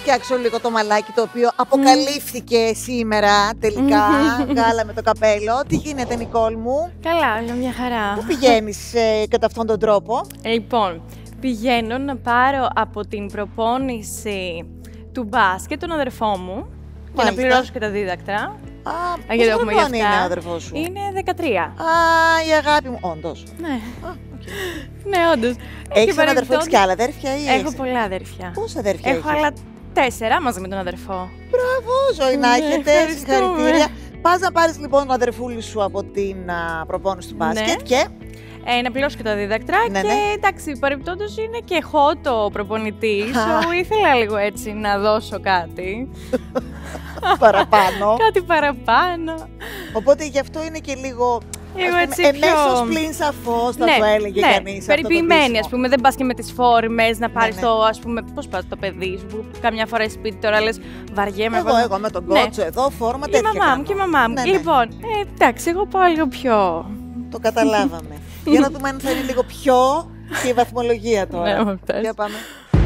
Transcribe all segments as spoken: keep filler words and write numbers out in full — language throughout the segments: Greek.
φτιάξω λίγο το μαλάκι το οποίο αποκαλύφθηκε σήμερα τελικά. Βγάλαμε το καπέλο. Τι γίνεται, Νικόλ μου? Καλά, όλα μια χαρά. Πού πηγαίνεις ε, κατά αυτόν τον τρόπο? Ε, λοιπόν, πηγαίνω να πάρω από την προπόνηση του μπάσκετ τον αδερφό μου και να πληρώσω και τα δίδακτρα. Α, γιατί πόσο χρόνο είναι ο αδερφός σου? Είναι δεκατρία. Α, η αγάπη μου. Όντως. Ναι. Α, okay. Ναι, όντως. Έχεις έναν αδερφό, έχεις και άλλα αδέρφια ή Έχω έχεις? πολλά αδέρφια. Πόσα αδέρφια Έχω έχεις? άλλα τέσσερα μαζί με τον αδερφό. Μπράβο, ζωή να Ναι, έχετε, ευχαριστούμε. συγχαρητήρια. Πας να πάρεις λοιπόν τον αδερφούλη σου από την α, προπόνηση του μπάσκετ Ναι. και... Ε, να πληρώσω και τα δίδακτρα Ναι, και ναι. εντάξει, παρεμπιπτόντως είναι και χώτο ο προπονητής, so ήθελα λίγο έτσι να δώσω κάτι. παραπάνω. Κάτι παραπάνω. Οπότε γι' αυτό είναι και λίγο. Λίγο ας έτσι πούμε, πιο... εμέσως πλην σαφώς θα το έλεγε ναι, κανείς. περιποιημένη, ας πούμε, δεν πας και με τις φόρμες να πάρεις ναι. το, ας πούμε, πώς πας το παιδί σου, που καμιά φορά είσαι σπίτι τώρα λες βαριέμαι. Εγώ, εγώ με τον Ναι. κότσο εδώ, φόρμα Η τέτοια μαμά κάνω. μου και η μαμά μου. Ναι, ναι. Λοιπόν, ε, εντάξει, εγώ πάω λίγο πιο... Το καταλάβαμε. Για να δούμε αν θα είναι λίγο πιο και η βαθμολογία τώρα. Ναι, μου πες. Για πάμε.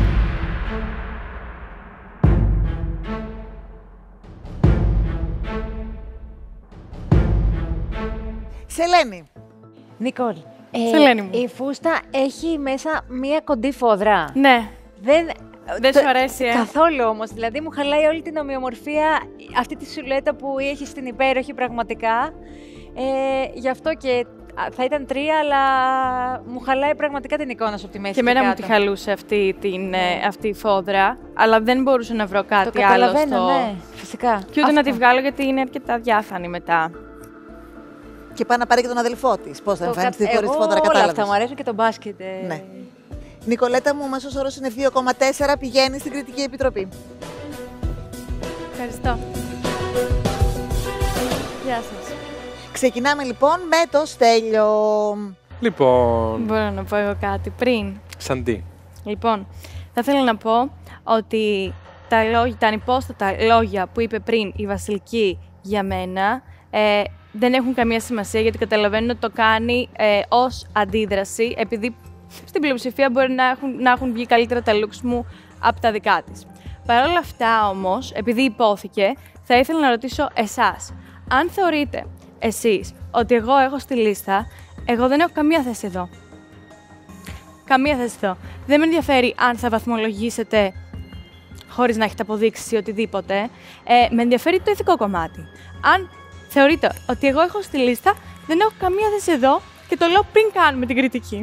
Σελένη. Νικόλ, Σελένη μου. η φούστα έχει μέσα μία κοντή φόδρα. Ναι, Δεν, δεν σου αρέσει, ε. Καθόλου όμως. Δηλαδή μου χαλάει όλη την ομοιομορφία, αυτή τη σουλέτα που έχει στην υπέροχη πραγματικά. Ε, γι' αυτό και θα ήταν τρία, αλλά μου χαλάει πραγματικά την εικόνα σου από τη μέση. Και εμένα μου κάτω. τη χαλούσε αυτή, την, ε, αυτή η φόδρα, αλλά δεν μπορούσα να βρω κάτι Το άλλο καταλαβαίνω, στο... ναι, φυσικά. Και ούτε Αυτό. να τη βγάλω γιατί είναι αρκετά διάφανη μετά. Και πάει να πάρει και τον αδελφό της. Πώς θα Το εμφανιστεί κα- χωρίς τη εγώ φόδρα, όλα κατάλαβες? αυτά μου αρέσουν και το μπάσκετ. ε. Ναι. Νικολέτα μου, ο μέσος όρος είναι δύο κόμμα τέσσερα, πηγαίνει στην Κριτική Επιτροπή. Ευχαριστώ. Γεια σας. Ξεκινάμε λοιπόν με το Στέλιο. Λοιπόν, Μπορώ να πω εγώ κάτι πριν. σαν τι. Λοιπόν, θα ήθελα να πω ότι τα, λόγια, τα ανυπόστατα λόγια που είπε πριν η Βασιλική για μένα ε, δεν έχουν καμία σημασία, γιατί καταλαβαίνω ότι το κάνει ε, ως αντίδραση, επειδή στην πλειοψηφία μπορεί να έχουν, να έχουν βγει καλύτερα τα looks μου από τα δικά της. Παρ' όλα αυτά όμως, επειδή υπόθηκε, θα ήθελα να ρωτήσω εσάς. Αν θεωρείτε εσείς ότι εγώ έχω στη λίστα, εγώ δεν έχω καμία θέση εδώ. Καμία θέση εδώ. Δεν με ενδιαφέρει αν θα βαθμολογήσετε χωρίς να έχετε αποδείξει οτιδήποτε. Ε, με ενδιαφέρει το ηθικό κομμάτι. Αν θεωρείτε ότι εγώ έχω στη λίστα, δεν έχω καμία θέση εδώ και το λέω πριν κάνουμε την κριτική.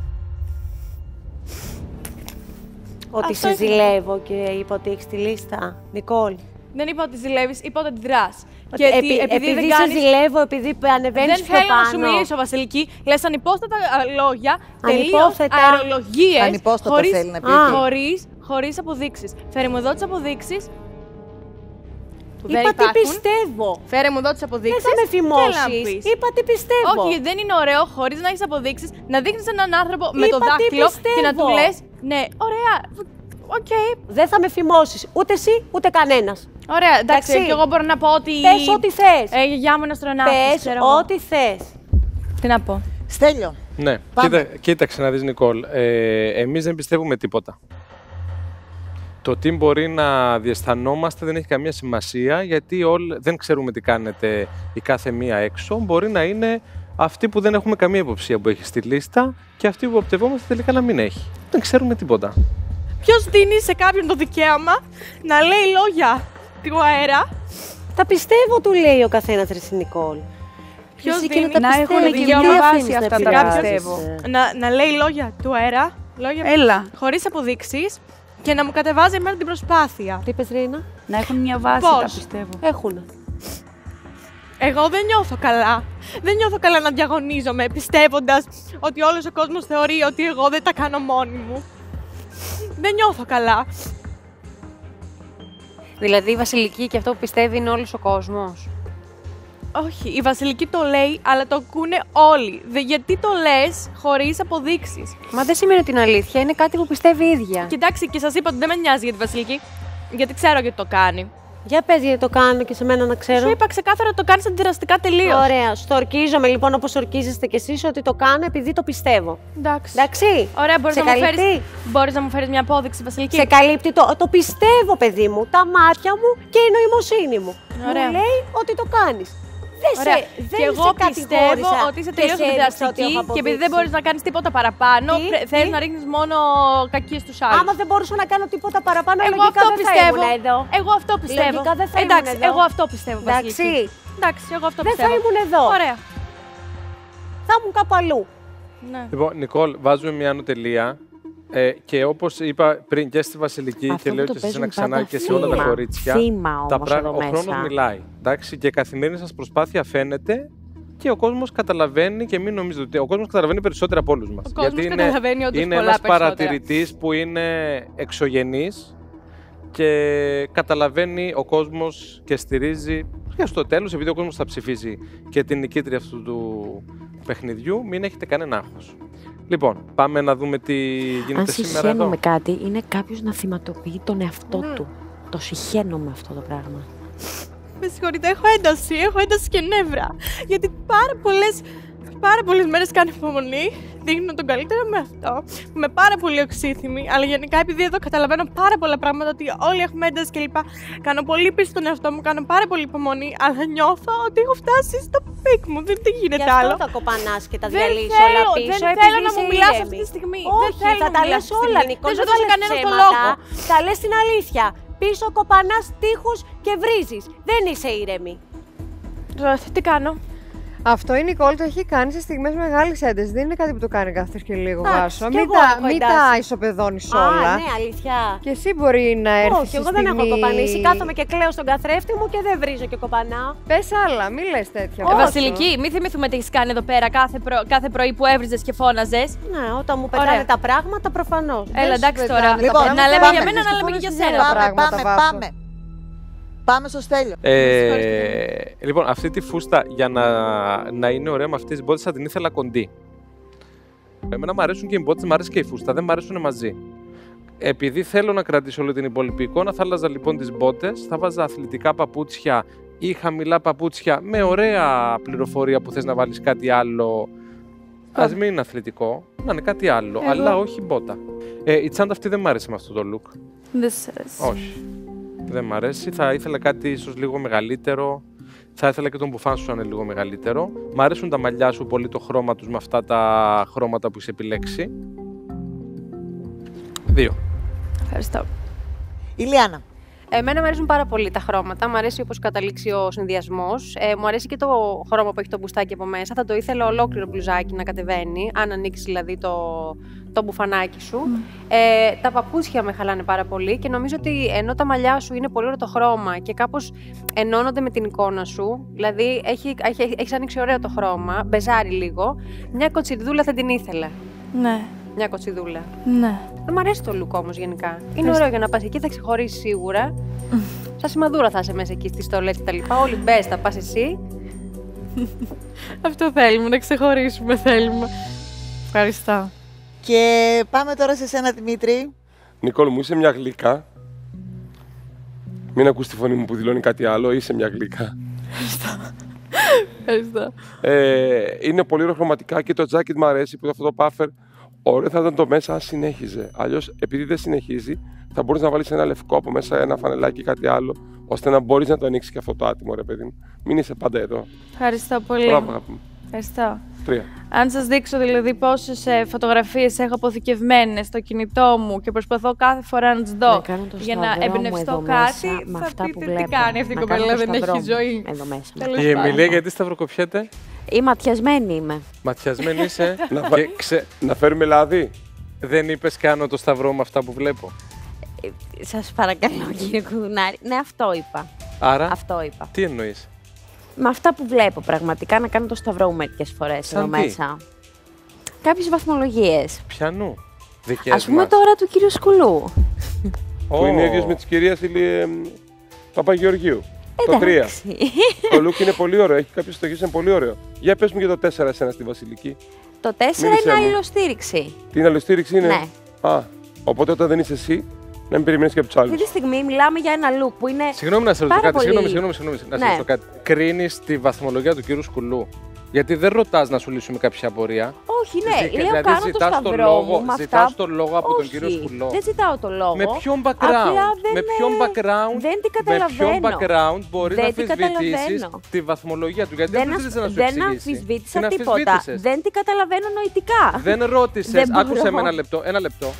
Ότι Αυτό σε ήθελα. ζηλεύω και είπα ότι έχεις τη λίστα. Νικόλ. Δεν είπα ότι ζηλεύεις, είπα ότι αντιδράς. Ότι Και επει- επειδή, επειδή δεν σε κάνεις... ζηλεύω, επειδή ανεβαίνεις Δεν πιο θέλω πάνω. να σου μιλήσω, Βασιλική. Λες ανυπόστατα α, λόγια, τελείως Ανυπόθετα. αερολογίες, Ανυπόστατα χωρίς, θέλει να πει Α. εκεί. χωρίς, χωρίς αποδείξεις. Φέρε μου εδώ τις αποδείξεις. Που δεν Είπα τι υπάρχουν. πιστεύω. Φέρε μου εδώ τις Δεν αποδείξεις. θα με και έλα να φημώσεις. πεις. Είπα τι πιστεύω. Όχι, γιατί δεν είναι ωραίο χωρίς να έχεις αποδείξεις να δείχνεις έναν άνθρωπο με το Είπα τι δάχτυλο και να του πιστεύω. λες ναι, ωραία, οκ, Δεν θα με φημώσεις. Ούτε εσύ, ούτε κανένας. ωραία, εντάξει, Εντάξει. και εγώ μπορώ να πω ότι... Πες ό,τι θες. Ε, η γιαγιά μου είναι αστροναύτης, Πες ξέρω εγώ. ό,τι θες. Τι να πω. Στέλιο. Ναι, Πάμε. κοίτα, κοίταξε να δεις Νικόλ. Ε, εμείς δεν πιστεύουμε τίποτα. Το τι μπορεί να διαισθανόμαστε δεν έχει καμία σημασία, γιατί όλοι, δεν ξέρουμε τι κάνετε η κάθε μία έξω. Μπορεί να είναι αυτοί που δεν έχουμε καμία υποψία που έχει στη λίστα και αυτοί που οπτευόμαστε τελικά να μην έχει. Δεν ξέρουμε τίποτα. Ποιος δίνει σε κάποιον το δικαίωμα να λέει λόγια του αέρα? Τα πιστεύω, του λέει ο καθένας, ρε Νικόλ. Ποιος Εσύ και δίνει να τα να πιστεύει έχουν και δικαίωμα μη βάση αφήνεις να αυτά τα επηρεάσεις. πιστεύω. να, να λέει λόγια του αέρα, λόγια Έλα. χωρίς αποδείξεις και να μου κατεβάζει εμένα την προσπάθεια. Τι είπες, Ρίνα? Να έχουν μια βάση, Πώς? τα πιστεύω. Έχουνε. Εγώ δεν νιώθω καλά. Δεν νιώθω καλά να διαγωνίζομαι πιστεύοντας ότι όλος ο κόσμος θεωρεί ότι εγώ δεν τα κάνω μόνη μου. Δεν νιώθω καλά. Δηλαδή η Βασιλική και αυτό που πιστεύει είναι όλος ο κόσμος. Όχι, η Βασιλική το λέει, αλλά το ακούνε όλοι. Δε, γιατί το λες χωρίς αποδείξεις. Μα δεν σημαίνει ότι είναι αλήθεια, είναι κάτι που πιστεύει η ίδια. Κοιτάξτε, και σας είπα ότι δεν με νοιάζει για τη Βασιλική, γιατί ξέρω γιατί το κάνει. Για πες γιατί το κάνω και σε μένα να ξέρω. Σου είπα ξεκάθαρα το κάνεις αντιδραστικά τελείως. Ωραία. Στο ορκίζομαι λοιπόν όπως ορκίζεστε κι εσείς ότι το κάνω επειδή το πιστεύω. Εντάξει. Εντάξει. Ωραία, μπορείς σε να, μου καλύπτει? φέρεις, μπορείς να μου φέρεις μια απόδειξη, Βασιλική. Σε καλύπτει το, το πιστεύω, παιδί μου, τα μάτια μου και η νοημοσύνη μου. Ωραία. Μου λέει ότι το κάνεις. Δεν Ωραία. σε, δεν και εγώ σε πιστεύω κατηγόρησα ότι είσαι και τελείως σε έδειξα ότι αντιδραστική έχω και επειδή δεν αποδείξει. μπορείς να κάνεις τίποτα παραπάνω, Τι, πρέ- θέλεις τι? να ρίχνεις μόνο κακίες στους άλλους. Άμα δεν μπορούσα να κάνω τίποτα παραπάνω, Εγώ λογικά αυτό δεν πιστεύω. θα ήμουν εδώ. Εγώ αυτό πιστεύω. Λογικά δεν θα ήμουν Εντάξει, εδώ. εγώ αυτό πιστεύω, Εντάξει. Βασιλική. Εντάξει, εγώ αυτό Δεν θα πιστεύω. ήμουν εδώ. Ωραία. Θα ήμουν κάπου αλλού. Ναι. Λοιπόν, Νικόλ, βάζουμε μια άνω τελεία. Ε, και όπως είπα πριν και στη Βασιλική Αυτό και που λέω το και σε ένα παίζουν ξανά πάντα και σε όλα τα θύμα. κορίτσια, Θύμα τα όμως πρά- εδώ ο χρόνος μέσα. μιλάει. Εντάξει, και η καθημερινή σας προσπάθεια φαίνεται και ο κόσμος καταλαβαίνει και μην νομίζετε ότι ο κόσμος καταλαβαίνει περισσότερα από όλους μας. Ο κόσμος Γιατί καταλαβαίνει είναι, όντως είναι πολλά ένας περισσότερα. παρατηρητής που είναι εξωγενής και καταλαβαίνει ο κόσμος και στηρίζει και στο τέλος, επειδή ο κόσμος θα ψηφίσει και την νικήτρια αυτού του παιχνιδιού, μην έχετε κανένα άγχος. Λοιπόν, πάμε να δούμε τι γίνεται Αν σήμερα εδώ. συχαίνομαι κάτι, είναι κάποιος να θυματοποιεί τον εαυτό του. Το συχαίνομαι αυτό το πράγμα. Με συγχωρείτε, έχω ένταση, έχω ένταση και νεύρα. Γιατί πάρα πολλές, πάρα πολλές μέρες κάνω υπομονή, δείχνω τον καλύτερο με αυτό. Είμαι πάρα πολύ οξύθυμη, αλλά γενικά επειδή εδώ καταλαβαίνω πάρα πολλά πράγματα, ότι όλοι έχουμε ένταση κλπ. Κάνω πολύ πίσω στον εαυτό μου, κάνω πάρα πολύ υπομονή, αλλά νιώθω ότι έχω φτάσει στο πικ μου. Δεν τι Γι' γίνεται αυτό άλλο. τα κοπανάς και τα Δεν διαλύεις θέλω, όλα πίσω. δεν επειδή θέλω να είσαι μου μιλάς ήρεμη. αυτή τη στιγμή. Όχι, Δεν θέλω θα να τα μου μιλάς λες αυτή τη όλα, στιγμή. Νικό. Δεν σου Δεν δώσε λες κανένας το ψέματα. λόγο. Τα λες την αλήθεια. Πίσω κοπανάς τείχους και βρίζεις. Δεν είσαι ήρεμη. Τι κάνω. Αυτό η Νικόλ το έχει κάνει σε στιγμές μεγάλης έντασης. Δεν είναι κάτι που το κάνει κάθε και λίγο, Εντάξει, Βάσο. κι Μην εγώ τα, έχω μην τα εντάσεις. ισοπεδώνεις Α, όλα. ναι, αλήθεια. Και εσύ μπορεί να έρθεις Όχι, στη εγώ δεν έχω στιγμή- κοπανίσει. Κάθομαι και κλαίω στον καθρέφτη μου και δεν βρίζω και κοπανάω. Πες άλλα, μην λες τέτοια. Ε, Βάσο. Βασιλική, μην θυμηθούμε τι έχει κάνει εδώ πέρα κάθε, προ... κάθε πρωί που έβριζες και φώναζες. Ναι, όταν μου πετάνε Ωραία. τα πράγματα, προφανώς. Έλα, εντάξει πετάνε τώρα. τα Λοιπόν, να λέμε πάμε. για μένα, να λέμε και για σένα. Πάμε, πράγματα, πάμε, Βάσο. πάμε. Πάμε στο Στέλιο. Ε, λοιπόν, αυτή τη φούστα για να, να είναι ωραία με αυτές τις μπότες θα την ήθελα κοντή. Εμένα μου αρέσουν και οι μπότες, μου αρέσει και η φούστα, δεν μου αρέσουν μαζί. Επειδή θέλω να κρατήσω όλη την υπόλοιπη εικόνα, θα άλλαζα λοιπόν τις μπότες, θα βάζα αθλητικά παπούτσια ή χαμηλά παπούτσια με ωραία πληροφορία που θες να βάλεις κάτι άλλο. Ας μην είναι αθλητικό, να είναι κάτι άλλο, Εγώ. αλλά όχι μπότα. Ε, η τσάντα αυτή δεν μου αρέσει με αυτό το look. Δεν σ' αρέσει. Όχι. Δεν μ' αρέσει. Θα ήθελα κάτι ίσως λίγο μεγαλύτερο. Θα ήθελα και τον μπουφάν σου να είναι λίγο μεγαλύτερο. Μ' αρέσουν τα μαλλιά σου πολύ, το χρώμα τους με αυτά τα χρώματα που είσαι επιλέξει. Δύο. Ευχαριστώ. Ηλιάνα. Εμένα μου αρέσουν πάρα πολύ τα χρώματα. Μου αρέσει όπως καταλήξει ο συνδυασμός. Ε, μου αρέσει και το χρώμα που έχει το μπουστάκι από μέσα. Θα το ήθελα ολόκληρο μπλουζάκι να κατεβαίνει, αν ανοίξει δηλαδή το, το μπουφανάκι σου. Ε, τα παπούτσια με χαλάνε πάρα πολύ και νομίζω ότι ενώ τα μαλλιά σου είναι πολύ ωραίο το χρώμα και κάπως ενώνονται με την εικόνα σου, δηλαδή έχει, έχει, έχεις ανοίξει ωραίο το χρώμα, μπεζάρει λίγο, μια κοτσιδούλα θα την ήθελα. Ναι, Μια κοτσιδούλα. ναι. Δεν μ' αρέσει το look όμως γενικά. Είναι ωραίο για να πας εκεί, θα ξεχωρίσει σίγουρα. Σαν σημαδούρα θα είσαι μέσα εκεί στις στολές και τα λοιπά. Όλοι μπες, θα πας εσύ. Αυτό θέλουμε, να ξεχωρίσουμε θέλουμε. Ευχαριστώ. Και πάμε τώρα σε σένα, Δημήτρη. Νικόλ μου, είσαι μια γλύκα. Μην ακούς τη φωνή μου που δηλώνει κάτι άλλο, είσαι μια γλύκα. Ευχαριστώ. Ε, είναι πολύ ωραίο χρωματικά και το τζάκετ μου αρέσει που αυτό το πάφερ. Ωραίο θα ήταν το μέσα αν συνέχιζε. Αλλιώς, επειδή δεν συνεχίζει, θα μπορείς να βάλεις ένα λευκό από μέσα, ένα φανελάκι ή κάτι άλλο, ώστε να μπορείς να το ανοίξεις και αυτό το άτιμο, ρε παιδί μου. Μην είσαι πάντα εδώ. Ευχαριστώ πολύ. Μπράβο, αγάπη μου. Ευχαριστώ. Τρία. Αν σας δείξω δηλαδή πόσες ε, φωτογραφίες έχω αποθηκευμένες στο κινητό μου και προσπαθώ κάθε φορά να τις δω Να κάνω το για να σταυρό μου εμπνευστώ εδώ κάτι, μέσα, με θα αυτά που πείτε τι βλέπω. κάνει αυτή η Να κάνω κοπέλα, το δεν σταυρό έχει μου ζωή. εδώ μέσα. Τέλος Η πάντων. Εμιλία γιατί σταυροκοπιέται, Ή ματιασμένη είμαι. ματιασμένη είσαι Να, και φα... ξε... να φέρουμε λάδι. δεν είπες κάνω το σταυρό με αυτά που βλέπω. Ε, Σας παρακαλώ, κύριε Κουδουνάρη. Ναι, αυτό είπα. Άρα, Αυτό είπα. τι εννοείς. Με αυτά που βλέπω πραγματικά να κάνω το σταυρό μου μερικές φορές Σαν εδώ τι? μέσα. Κάποιες βαθμολογίες. Πιανού. Δικές Ας πούμε μας. τώρα του κύριου Σκουλού. Που είναι Ω. ίδιος με της κυρίας Ηλι... Παπαγεωργίου. Το τρία. Εντάξει. Το look είναι πολύ ωραίο. Έχει κάποιες στοχές, είναι πολύ ωραίο. Για πες μου και το τέσσερα εσένα στη Βασιλική. Το τέσσερα Μίλησέ είναι μου. αλληλοστήριξη. Τι είναι αλληλοστήριξη είναι. Ναι. Α, οπότε όταν δεν είσαι εσύ, Να μην περιμένει και από του άλλου. Αυτή τη στιγμή μιλάμε για ένα look που είναι. Συγγνώμη να σε ρωτήσω πάρα κάτι. πολύ- Συγγνώμη, συγγνώμη, συγγνώμη, να σε Ναι. ρωτήσω κάτι. Κρίνει τη βαθμολογία του κύριου Σκουλού. Γιατί δεν ρωτά να σου λύσουμε κάποια απορία. Όχι, ναι, Ζη- λέω δηλαδή κάνω το ζητάς το σταυρό λόγο- μου με ζητάς αυτά. το λόγο από τον Όχι, κύριο Σκουλό. Δεν ζητάω το λόγο. Με ποιον background, Απλά δεν με ποιον είναι- background, δεν την με ποιον καταλαβαίνω. background μπορεί Δεν να την αμφισβητήσεις καταλαβαίνω. τη βαθμολογία του. Γιατί Δεν, δεν ασ- ζήτησε να σου δεν εξηγήσει. αμφισβήτησα Την τίποτα. αμφισβήτησες. Δεν την καταλαβαίνω νοητικά. Δεν ρώτησε. Δεν Άκουσε μπορώ. με ένα λεπτό. Ένα λεπτό.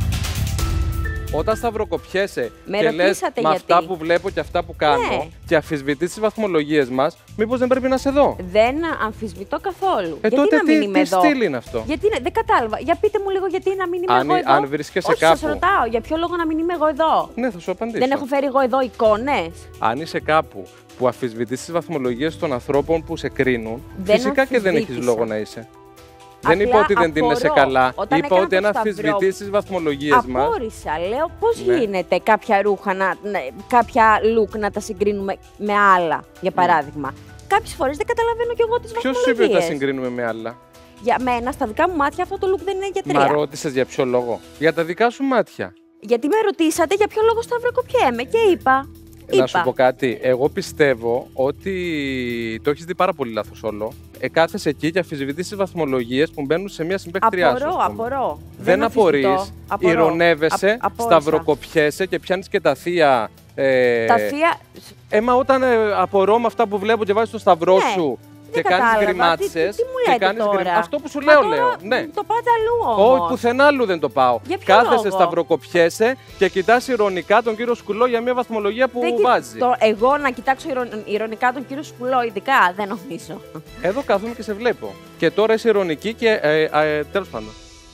Όταν σταυροκοπιέσαι Με και λες ρωτήσατε με γιατί. αυτά που βλέπω και αυτά που κάνω Ναι. και αμφισβητείς τις βαθμολογίες μας, μήπως δεν πρέπει να είσαι εδώ. Δεν αμφισβητώ καθόλου. Ε, γιατί τότε να μην τι, είμαι τι εδώ. στυλ είναι αυτό. Γιατί είναι, δεν κατάλαβα. Για πείτε μου λίγο γιατί να μην είμαι Αν- εγώ εδώ. αν βρίσκεσαι Όχι, σας κάπου. ρωτάω. Για ποιο λόγο να μην είμαι εγώ εδώ. Ναι, θα σου απαντήσω. Δεν έχω φέρει εγώ εδώ εικόνες. Αν είσαι κάπου που αμφισβητείς τις βαθμολογίες των ανθρώπων που σε κρίνουν, Δεν φυσικά και δεν έχεις αμφισβήτησα. λόγο να είσαι. Δεν Απλά είπα ότι δεν την είσαι απορώ. καλά. Όταν Είπα έκανα ότι το αν σταυρό, αμφισβητείς τις βαθμολογίες μας. Απόρρισα. Λέω πώς Ναι. γίνεται κάποια ρούχα, να, να- κάποια look να τα συγκρίνουμε με άλλα, για παράδειγμα. Κάποιες φορές δεν καταλαβαίνω κι εγώ τις Ποιος σου είπε ότι βαθμολογίες. τα συγκρίνουμε με άλλα. Για μένα, στα δικά μου μάτια, αυτό το look δεν είναι για τρία. Μα ρώτησες για ποιο λόγο. Για τα δικά σου μάτια. Γιατί με ρωτήσατε για ποιο λόγο σταυροκοπιέμαι και είπα. Να σου είπα. πω κάτι. Εγώ πιστεύω ότι το έχεις δει πάρα πολύ λάθος όλο. Ε, κάθεσαι εκεί και αμφισβητείς τις βαθμολογίες που μπαίνουν σε μια συμπαίκτριά σου. Απορώ, ας πούμε. απορώ. Δεν αμφισβητώ. απορείς, Απορώ. ηρωνεύεσαι, Α- απόρρισα. σταυροκοπιέσαι και πιάνεις και τα θεία. Ε, Τα θεία. Ε, μα όταν ε, απορώ με αυτά που βλέπω και βάζεις το σταυρό Ναι, σου δεν και κάνεις κατάλαβα. γκριμάτσες. Τι- τι μου και λέτε κάνεις τώρα? γκρι- Αυτό που σου Μα λέω, τώρα λέω. Ναι. Το πάτε αλλού όμως. Όχι, πουθενά άλλου δεν το πάω. Για ποιο Κάθεσαι, λόγο? σταυροκοπιέσαι και κοιτάς ηρωνικά τον κύριο Σκουλό για μια βαθμολογία που Δεν κοι- βάζει. το- εγώ να κοιτάξω ηρων- ηρωνικά τον κύριο Σκουλό, ειδικά, δεν νομίζω. Εδώ κάθομαι και σε βλέπω. Και τώρα είσαι ηρωνική και ε, ε, ε, τέλος πάντων.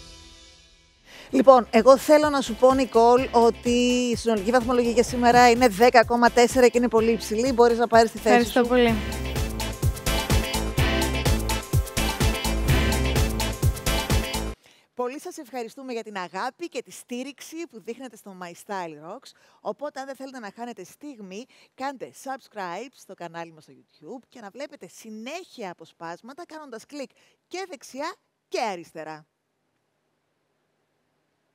Λοιπόν, εγώ θέλω να σου πω, Νικόλ, ότι η συνολική βαθμολογία για σήμερα είναι δέκα κόμμα τέσσερα και είναι πολύ υψηλή. Μπορείς να πάρεις τη θέση Ευχαριστώ σου. πολύ. Πολύ σας ευχαριστούμε για την αγάπη και τη στήριξη που δείχνετε στο My Style Rocks. Οπότε, αν δεν θέλετε να χάνετε στιγμή, κάντε subscribe στο κανάλι μας στο YouTube και να βλέπετε συνέχεια αποσπάσματα κάνοντας κλικ και δεξιά και αριστερά.